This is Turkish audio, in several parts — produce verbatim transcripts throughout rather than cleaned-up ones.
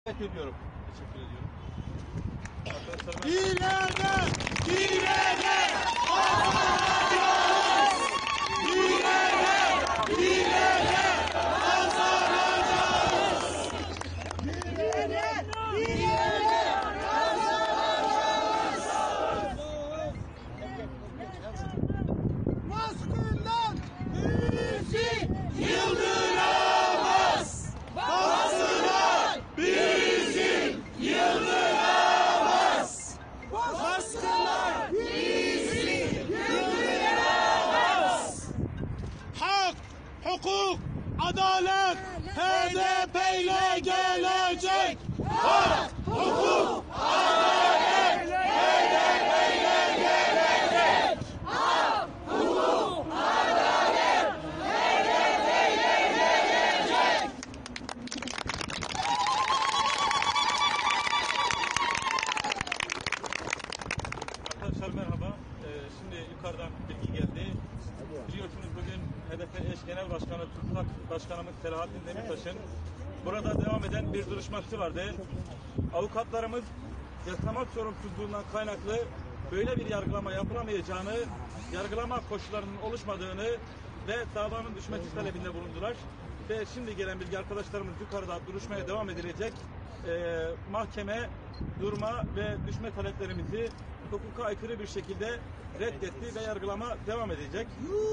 Teşekkür ediyorum. Teşekkür ediyorum. İleride! İleride! Kazanacağız! İleride! İleride! Kazanacağız! İleride! İleride! Kazanacağız! Baskından bizi yıldıramaz! Baskılar bizi yıldıramaz! Baskılar bizi yıldıramaz! Hak, hukuk, adalet H D P ile gelecek! Hak, hukuk, adalet H D P ile gelecek! Hak, hukuk, adalet H D P ile gelecek! Arkadaşlar merhaba. Ee, şimdi yukarıdan bilgi geldi. Biliyorsunuz bugün H D P eş genel başkanı Tutsak Başkanımız Selahattin Demirtaş'ın burada devam eden bir duruşması vardı. Avukatlarımız yasamak sorumsuzluğundan kaynaklı böyle bir yargılama yapılamayacağını, yargılama koşullarının oluşmadığını ve davanın düşmesi talebinde bulundular. Ve şimdi gelen bilgi arkadaşlarımız yukarıda duruşmaya devam edilecek. Ee, mahkeme durma ve düşme taleplerimizi hukuka aykırı bir şekilde reddetti ve yargılama devam edecek.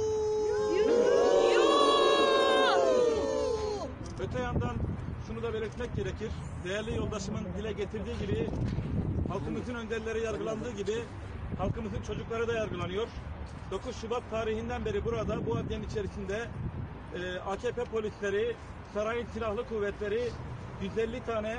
Öte yandan şunu da belirtmek gerekir. Değerli yoldaşımın dile getirdiği gibi halkımızın önderleri yargılandığı gibi halkımızın çocukları da yargılanıyor. dokuz Şubat tarihinden beri burada bu adliyenin içerisinde e, A K P polisleri, sarayın silahlı kuvvetleri yüz elli tane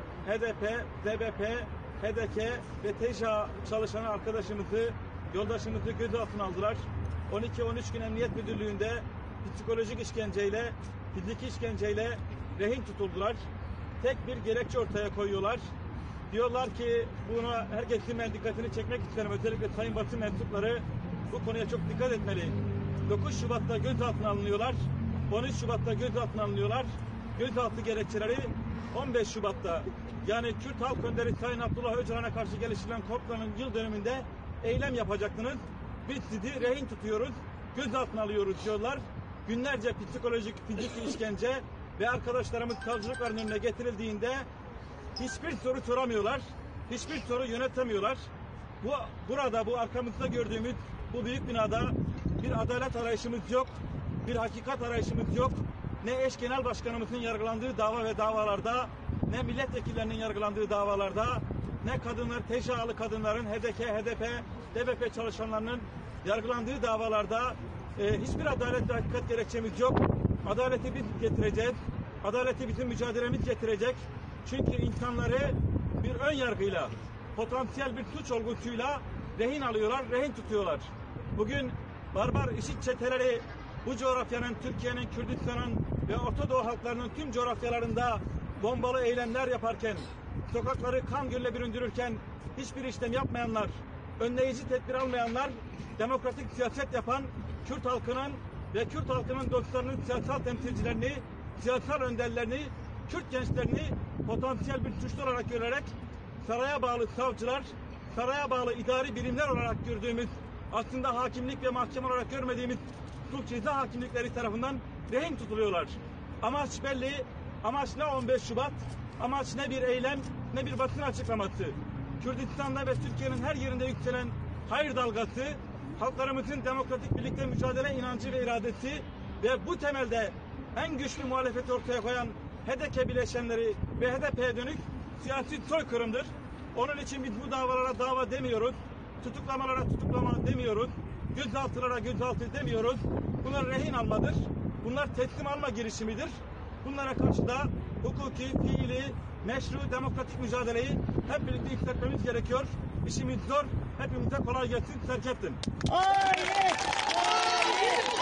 H D P, D B P, H D K ve T J A çalışan arkadaşımızı, yoldaşımızı gözaltına aldılar. on iki on üç gün Emniyet Müdürlüğü'nde psikolojik işkenceyle, fiziki işkenceyle rehin tutuldular. Tek bir gerekçe ortaya koyuyorlar. Diyorlar ki buna herkesin ben dikkatini çekmek isterim. Özellikle sayın basın mensupları bu konuya çok dikkat etmeli. dokuz Şubat'ta gözaltına alınıyorlar. on üç Şubat'ta gözaltına alınıyorlar. Gözaltı gerekçeleri on beş Şubat'ta yani Kürt Halk Önderi Sayın Abdullah Öcalan'a karşı geliştirilen komplanın yıl dönümünde eylem yapacaktınız. Biz sizi rehin tutuyoruz, gözaltına alıyoruz diyorlar. Günlerce psikolojik, fiziki işkence ve arkadaşlarımız savcılıkların önüne getirildiğinde hiçbir soru soramıyorlar, hiçbir soru yönetemiyorlar. Bu burada bu arkamızda gördüğümüz bu büyük binada bir adalet arayışımız yok, bir hakikat arayışımız yok. Ne eş genel başkanımızın yargılandığı dava ve davalarda, ne milletvekillerinin yargılandığı davalarda, ne kadınlar, T J A'lı kadınların, H D K, H D P, D B P çalışanlarının yargılandığı davalarda e, hiçbir adalet ve hakikat gerekçemiz yok. Adaleti biz getireceğiz. Adaleti bizim mücadelemiz getirecek. Çünkü insanları bir ön yargıyla, potansiyel bir suç olgusuyla rehin alıyorlar, rehin tutuyorlar. Bugün barbar IŞİD çeteleri bu coğrafyanın, Türkiye'nin, Kürdistan'ın ve Orta Doğu halklarının tüm coğrafyalarında bombalı eylemler yaparken, sokakları kan gölle büründürürken hiçbir işlem yapmayanlar, önleyici tedbir almayanlar, demokratik siyaset yapan Kürt halkının ve Kürt halkının dostlarının siyasal temsilcilerini, siyasal önderlerini, Kürt gençlerini potansiyel bir suçlu olarak görerek saraya bağlı savcılar, saraya bağlı idari birimler olarak gördüğümüz, aslında hakimlik ve mahkeme olarak görmediğimiz suç ceza hakimlikleri tarafından rehin tutuluyorlar. Amaç belli, amaç ne on beş Şubat, amaç ne bir eylem, ne bir basın açıklaması. Kürdistan'da ve Türkiye'nin her yerinde yükselen hayır dalgası, halklarımızın demokratik birlikte mücadele inancı ve iradesi ve bu temelde en güçlü muhalefeti ortaya koyan H D K bileşenleri ve H D P'ye dönük siyasi soykırımdır. Onun için biz bu davalara dava demiyoruz, tutuklamalara tutuklama demiyoruz, gözaltılara gözaltı demiyoruz. Bunlar rehin almadır, bunlar teslim alma girişimidir. Bunlara karşı da hukuki, fiili, meşru, demokratik mücadeleyi hep birlikte yükseltmemiz gerekiyor. İşimiz zor, hepimize kolay gelsin, serkeftin. Hayır! Hayır!